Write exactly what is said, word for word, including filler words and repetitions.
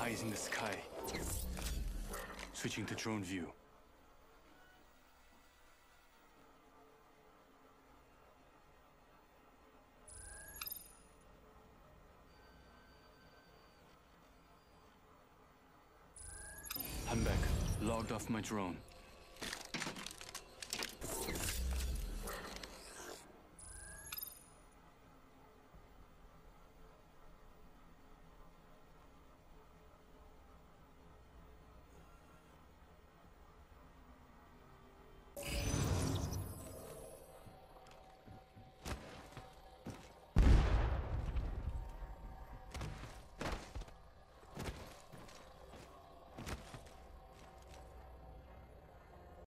Eyes in the sky. Switching to drone view. I'm back. Logged off my drone.